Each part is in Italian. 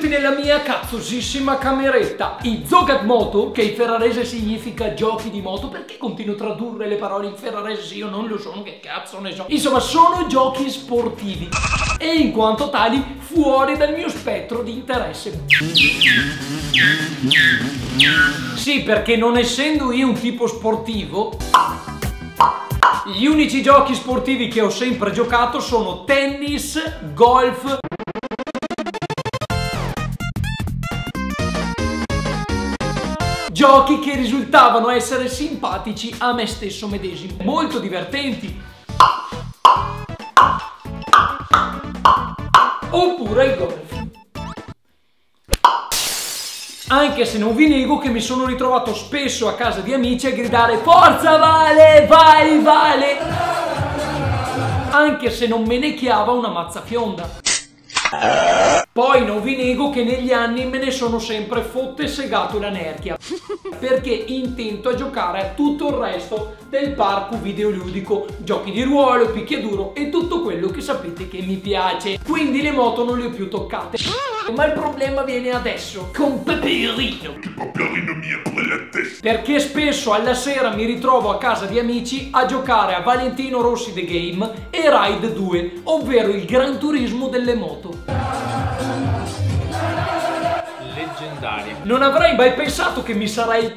nella mia cazzosissima cameretta. I Zogat Moto, che in ferrarese significa giochi di moto, perché continuo a tradurre le parole in ferrarese se io non lo so, che cazzo ne so. Insomma, sono giochi sportivi e in quanto tali fuori dal mio spettro di interesse. Sì, perché non essendo io un tipo sportivo, gli unici giochi sportivi che ho sempre giocato sono tennis, golf, giochi che risultavano essere simpatici a me stesso medesimo, molto divertenti. Oppure il golf. Anche se non vi nego che mi sono ritrovato spesso a casa di amici a gridare "Forza Vale, vai Vale!", anche se non me ne chiava una mazza fionda. Poi non vi nego che negli anni me ne sono sempre fotte segato la nerchia, perché intento a giocare a tutto il resto del parco videoludico, giochi di ruolo, picchiaduro e tutto quello che sapete che mi piace. Quindi le moto non le ho più toccate. Ma il problema viene adesso, con Peperino. Che Peperino mi è la testa. Perché spesso alla sera mi ritrovo a casa di amici a giocare a Valentino Rossi The Game e Ride 2, ovvero il Gran Turismo delle moto. Leggendario. Non avrei mai pensato che mi sarei...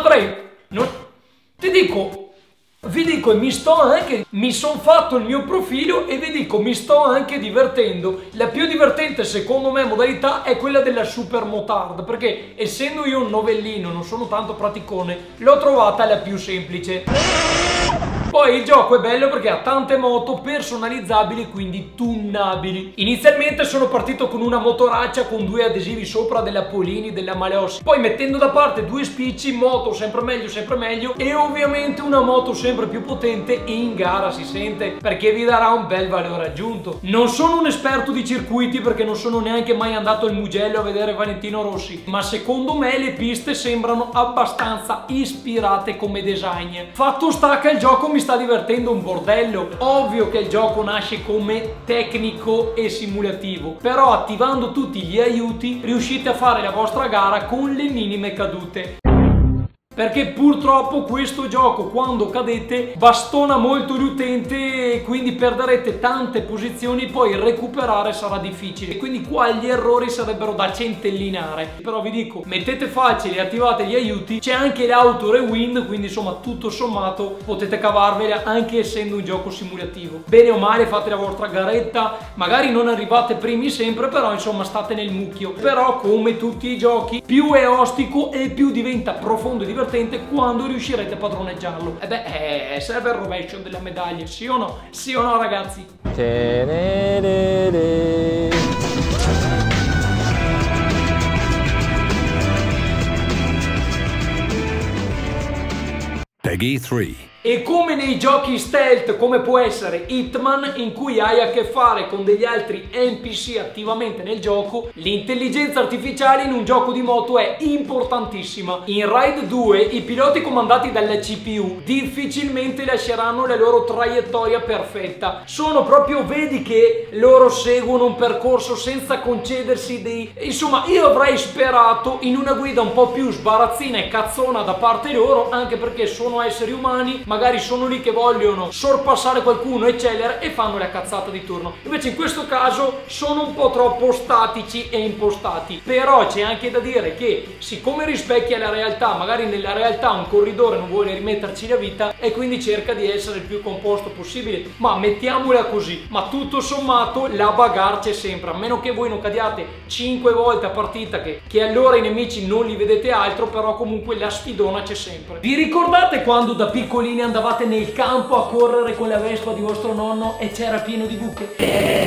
Vi dico, e mi sono fatto il mio profilo e vi dico, mi sto anche divertendo. La più divertente secondo me modalità è quella della super motard, perché essendo io un novellino, non sono tanto praticone, l'ho trovata la più semplice. Poi il gioco è bello perché ha tante moto personalizzabili, quindi tunnabili. Inizialmente sono partito con una motoraccia con 2 adesivi sopra della Polini, della Maleossi. Poi mettendo da parte 2 spicci, moto sempre meglio e ovviamente una moto sempre più potente in gara, si sente, perché vi darà un bel valore aggiunto. Non sono un esperto di circuiti perché non sono neanche mai andato al Mugello a vedere Valentino Rossi, ma secondo me le piste sembrano abbastanza ispirate come design. Fatto sta che il gioco mi sta divertendo un bordello. Ovvio che il gioco nasce come tecnico e simulativo, però attivando tutti gli aiuti riuscite a fare la vostra gara con le minime cadute. Perché purtroppo questo gioco quando cadete bastona molto l'utente e quindi perderete tante posizioni, poi recuperare sarà difficile, quindi qua gli errori sarebbero da centellinare. Però vi dico, mettete facile e attivate gli aiuti, c'è anche l'auto rewind, quindi insomma tutto sommato potete cavarvela anche essendo un gioco simulativo. Bene o male fate la vostra garetta, magari non arrivate primi sempre, però insomma state nel mucchio. Però come tutti i giochi, più è ostico e più diventa profondo e divertente quando riuscirete a padroneggiarlo. E beh, serve il rovescio della medaglia, sì o no? Sì o no, ragazzi? Peggy 3. E come nei giochi stealth, come può essere Hitman, in cui hai a che fare con degli altri NPC attivamente nel gioco, l'intelligenza artificiale in un gioco di moto è importantissima. In Ride 2 i piloti comandati dalla CPU difficilmente lasceranno la loro traiettoria perfetta. Sono proprio, vedi che loro seguono un percorso senza concedersi dei... Insomma, io avrei sperato in una guida un po' più sbarazzina e cazzona da parte loro, anche perché sono esseri umani, magari sono lì che vogliono sorpassare qualcuno, eccetera, e fanno la cazzata di turno. Invece in questo caso sono un po' troppo statici e impostati. Però c'è anche da dire che siccome rispecchia la realtà, magari nella realtà un corridore non vuole rimetterci la vita e quindi cerca di essere il più composto possibile, ma mettiamola così, ma tutto sommato la bagarre c'è sempre, a meno che voi non cadiate 5 volte a partita che allora i nemici non li vedete altro, però comunque la sfidona c'è sempre. Vi ricordate quando da piccolini andavate nel campo a correre con la Vespa di vostro nonno e c'era pieno di buche?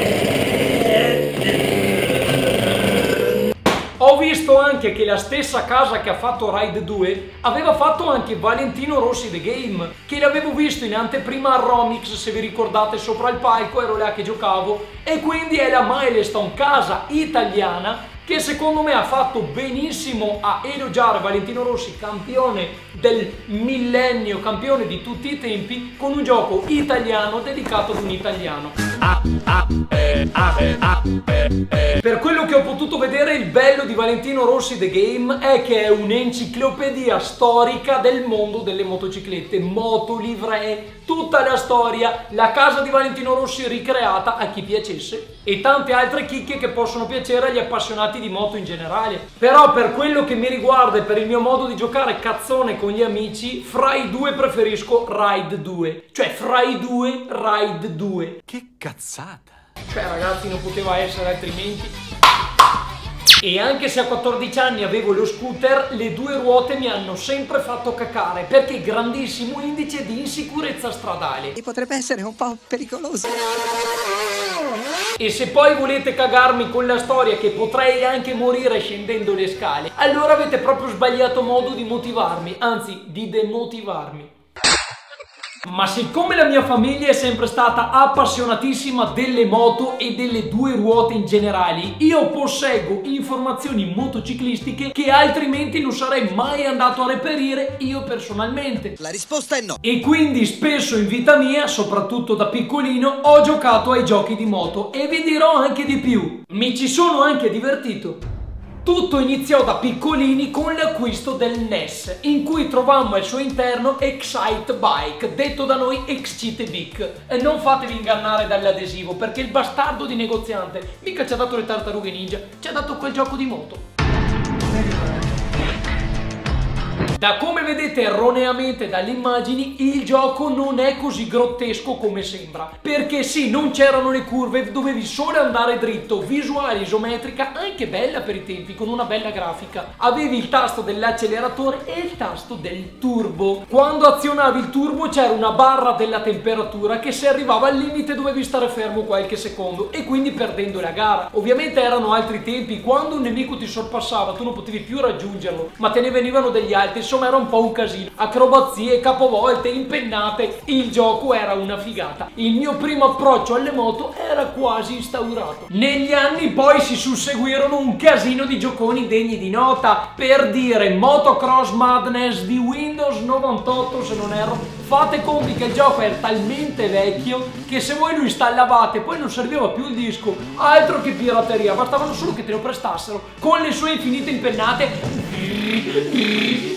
Ho visto anche che la stessa casa che ha fatto Ride 2 aveva fatto anche Valentino Rossi The Game, che l'avevo visto in anteprima a Romix, se vi ricordate, sopra il palco, ero là che giocavo, e quindi è la Milestone, casa italiana, che secondo me ha fatto benissimo a elogiare Valentino Rossi, campione del millennio, campione di tutti i tempi, con un gioco italiano dedicato ad un italiano. Per quello che ho potuto vedere, il bello di Valentino Rossi The Game è che è un'enciclopedia storica del mondo delle motociclette, moto, livree, tutta la storia, la casa di Valentino Rossi ricreata a chi piacesse e tante altre chicche che possono piacere agli appassionati di moto in generale. Però per quello che mi riguarda e per il mio modo di giocare cazzone con gli amici, fra i due preferisco Ride 2, cioè fra i due Ride 2. Che cazzata! Cioè ragazzi, non poteva essere altrimenti. E anche se a 14 anni avevo lo scooter, le due ruote mi hanno sempre fatto cacare perché grandissimo indice di insicurezza stradale. E potrebbe essere un po' pericoloso. E se poi volete cagarmi con la storia che potrei anche morire scendendo le scale, allora avete proprio sbagliato modo di motivarmi, anzi di demotivarmi. Ma siccome la mia famiglia è sempre stata appassionatissima delle moto e delle due ruote in generale, io posseggo informazioni motociclistiche che altrimenti non sarei mai andato a reperire io personalmente. La risposta è no. E quindi spesso in vita mia, soprattutto da piccolino, ho giocato ai giochi di moto e vi dirò anche di più. Mi ci sono anche divertito. Tutto iniziò da piccolini con l'acquisto del NES, in cui trovammo al suo interno Excite Bike, detto da noi Excite Bike. E non fatevi ingannare dall'adesivo, perché il bastardo di negoziante mica ci ha dato le tartarughe ninja, ci ha dato quel gioco di moto. Da come vedete erroneamente dalle immagini, il gioco non è così grottesco come sembra. Perché sì, non c'erano le curve, dovevi solo andare dritto, visuale isometrica, anche bella per i tempi, con una bella grafica. Avevi il tasto dell'acceleratore e il tasto del turbo. Quando azionavi il turbo c'era una barra della temperatura che se arrivava al limite dovevi stare fermo qualche secondo e quindi perdendo la gara. Ovviamente erano altri tempi, quando un nemico ti sorpassava tu non potevi più raggiungerlo, ma te ne venivano degli altri. Insomma era un po' un casino, acrobazie, capovolte, impennate, il gioco era una figata. Il mio primo approccio alle moto era quasi instaurato. Negli anni poi si susseguirono un casino di gioconi degni di nota, per dire Motocross Madness di Windows 98 se non erro. Fate conti che il gioco è talmente vecchio che se voi lo installavate poi non serviva più il disco, altro che pirateria, bastavano solo che te lo prestassero con le sue infinite impennate.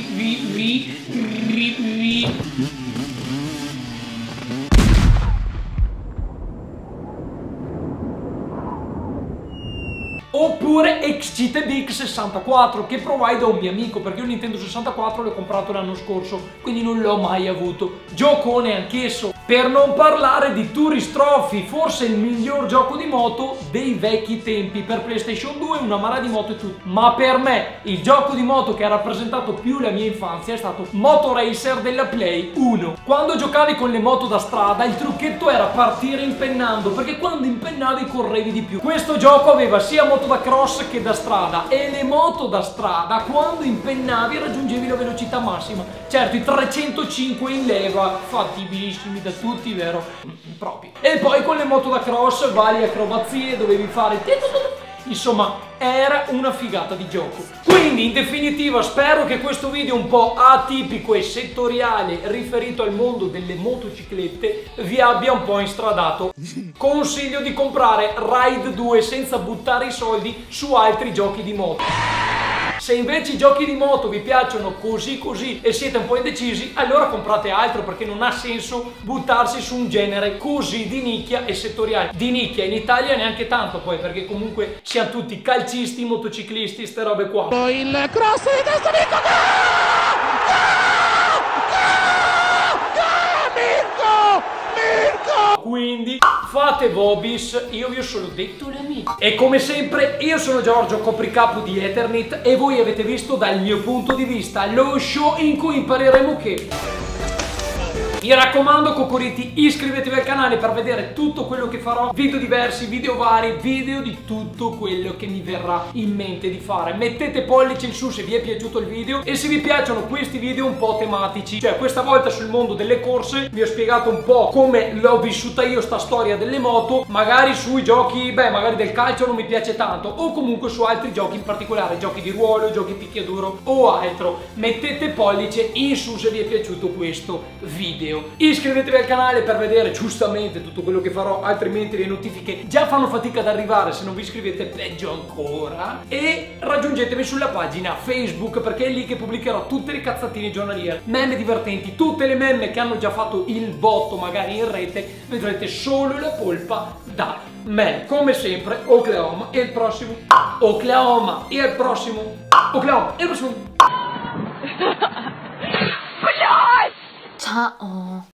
Oppure Excite Bike 64 che provai da un mio amico, perché io Nintendo 64 l'ho comprato l'anno scorso, quindi non l'ho mai avuto. Giocone anch'esso. Per non parlare di Tourist Trophy, forse il miglior gioco di moto dei vecchi tempi, per PlayStation 2, una marea di moto e tutto. Ma per me il gioco di moto che ha rappresentato più la mia infanzia è stato Moto Racer della Play 1. Quando giocavi con le moto da strada il trucchetto era partire impennando, perché quando impennavi correvi di più. Questo gioco aveva sia moto da cross che da strada, e le moto da strada quando impennavi raggiungevi la velocità massima. Certo, i 305 in leva fattibilissimi da tutti, vero? Proprio. E poi con le moto da cross varie acrobazie, dovevi fare insomma era una figata di gioco. Quindi in definitiva spero che questo video un po' atipico e settoriale riferito al mondo delle motociclette vi abbia un po' instradato. Consiglio di comprare Ride 2 senza buttare i soldi su altri giochi di moto. Se invece i giochi di moto vi piacciono così e siete un po' indecisi, allora comprate altro, perché non ha senso buttarsi su un genere così di nicchia e settoriale. Di nicchia in Italia neanche tanto poi, perché comunque siamo tutti calcisti, motociclisti, ste robe qua. Il cross di testa Mirko! Mirko! Quindi fate vobis, io vi ho solo detto la mia. E come sempre io sono Giorgio, copricapo di Eternit, e voi avete visto dal mio punto di vista lo show in cui impareremo che... Mi raccomando cocoriti, iscrivetevi al canale per vedere tutto quello che farò, video diversi, video vari, video di tutto quello che mi verrà in mente di fare. Mettete pollice in su se vi è piaciuto il video e se vi piacciono questi video un po' tematici. Cioè questa volta sul mondo delle corse vi ho spiegato un po' come l'ho vissuta io sta storia delle moto, magari sui giochi, magari del calcio non mi piace tanto, o comunque su altri giochi in particolare, giochi di ruolo, giochi picchiaduro o altro. Mettete pollice in su se vi è piaciuto questo video. video. Iscrivetevi al canale per vedere giustamente tutto quello che farò, altrimenti le notifiche già fanno fatica ad arrivare, se non vi iscrivete peggio ancora. E raggiungetemi sulla pagina Facebook, perché è lì che pubblicherò tutte le cazzatine giornaliere, meme divertenti, tutte le meme che hanno già fatto il botto magari in rete, vedrete solo la polpa da me. Come sempre, Oklahoma e il prossimo Oklahoma e il prossimo Oklahoma e il prossimo Ciao.